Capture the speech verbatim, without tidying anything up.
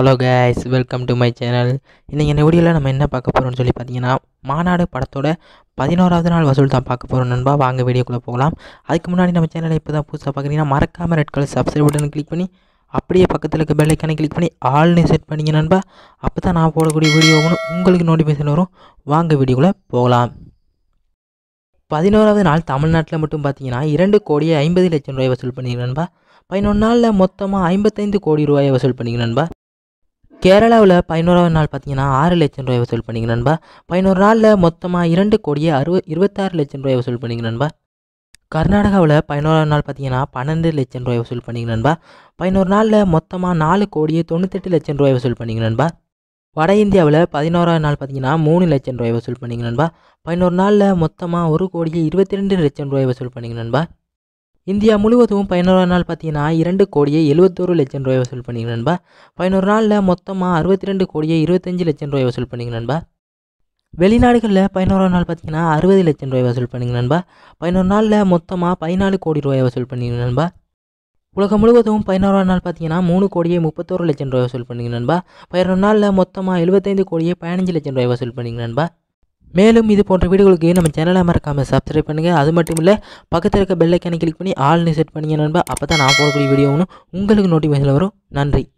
Hello guys, welcome to my channel. இன்றைக்கி இந்த வீடியோவில் நம்ம என்ன பார்க்க போகிறோம்னு சொல்லி பார்த்தீங்கன்னா, மாநாடு படத்தோட பதினோராவது நாள் வசூல் தான் பார்க்க போகிறோம் நண்பா. வாங்க வீடியோக்குள்ளே போகலாம். அதுக்கு முன்னாடி நம்ம சேனலை இப்போ தான் புதுசாக பார்க்குறீங்கன்னா மறக்காமல் ரெட் கலர் சப்ஸ்கிரைப் பட்டனை கிளிக் பண்ணி அப்படியே பக்கத்தில் இருக்க பெல் ஐக்கானை கிளிக் பண்ணி ஆல்னு செட் பண்ணிங்க நண்பா. அப்போ தான் நான் போடக்கூடிய வீடியோ உங்களுக்கு நோட்டிஃபிகேஷன் வரும். வாங்க வீடியோக்குள்ளே போகலாம். பதினோராவது நாள் தமிழ்நாட்டில் மட்டும் பார்த்தீங்கன்னா இரண்டு கோடியே ஐம்பது லட்சம் ரூபாய் வசூல் பண்ணிங்க நண்பா. பதினொன்று நாளில் மொத்தமாக ஐம்பத்தைந்து கோடி ரூபாயை வசூல் பண்ணிங்க நண்பா. கேரளாவில் பதினோராவது நாள் பார்த்தீங்கன்னா ஆறு லட்சம் ரூபாய் வசூல் பண்ணிங்க நண்பா. பதினோரு நாளில் மொத்தமாக இரண்டு கோடியே அறுபது இருபத்தாறு லட்சம் ரூபாய் வசூல் பண்ணிங்க நண்பா. கர்நாடகாவில் பதினோராவது நாள் பார்த்தீங்கன்னா பன்னெண்டு லட்சம் ரூபாய் வசூல் பண்ணிங்க நண்பா. பதினோரு நாளில் மொத்தமாக நாலு கோடியே தொண்ணூத்தெட்டு லட்சம் ரூபாய் வசூல் பண்ணிங்க நண்பா. வட இந்தியாவில் பதினோராவது நாள் பார்த்தீங்கன்னா மூணு லட்சம் ரூபாய் வசூல் பண்ணிங்க நண்பா. பதினோரு நாளில் மொத்தமாக ஒரு கோடியே இருபத்தி ரெண்டு லட்சம் ரூபாய் வசூல் பண்ணிங்க நண்பா. இந்தியா முழுவதும் பதினோராவது நாள் பார்த்தீங்கன்னா இரண்டு கோடியே எழுபத்தோரு லட்சம் ரூபாய் வசூல் பண்ணிங்க நண்பா. பதினோரு நாளில் மொத்தமாக அறுபத்தி ரெண்டு கோடியே இருபத்தஞ்சு லட்சம் ரூபாய் வசூல் பண்ணிங்க நண்பா. வெளிநாடுகளில் பதினோராவது நாள் பார்த்தீங்கன்னா அறுபது லட்சம் ரூபாய் வசூல் பண்ணிங்க நண்பா. பதினோரு நாளில் மொத்தமாக பதினாலு கோடி ரூபாய் வசூல் பண்ணிங்க நண்பா. உலகம் முழுவதும் பதினோராவது நாள் பார்த்தீங்கன்னா மூணு கோடியே முப்பத்தோரு லட்சம் ரூபாய் வசூல் பண்ணிங்க நண்பா. பதினொரு நாளில் மொத்தமாக எழுபத்தைந்து கோடியே பதினஞ்சு லட்சம் ரூபாய் வசூல் பண்ணிங்க நண்பா. மேலும் இது போன்ற வீடியோகளுக்கு நம்ம சேனலை மறக்காமல் சப்ஸ்கிரைப் பண்ணுங்கள். அது மட்டும் இல்லை, பக்கத்தில் இருக்க பெல் ஐக்கானை கிளிக் பண்ணி ஆல்னு செட் பண்ணிங்க நண்பா. அப்போ தான் நான் போடக்கூடிய வீடியோ ஒன்று உங்களுக்கு நோட்டிஃபிகேஷன் வரும். நன்றி.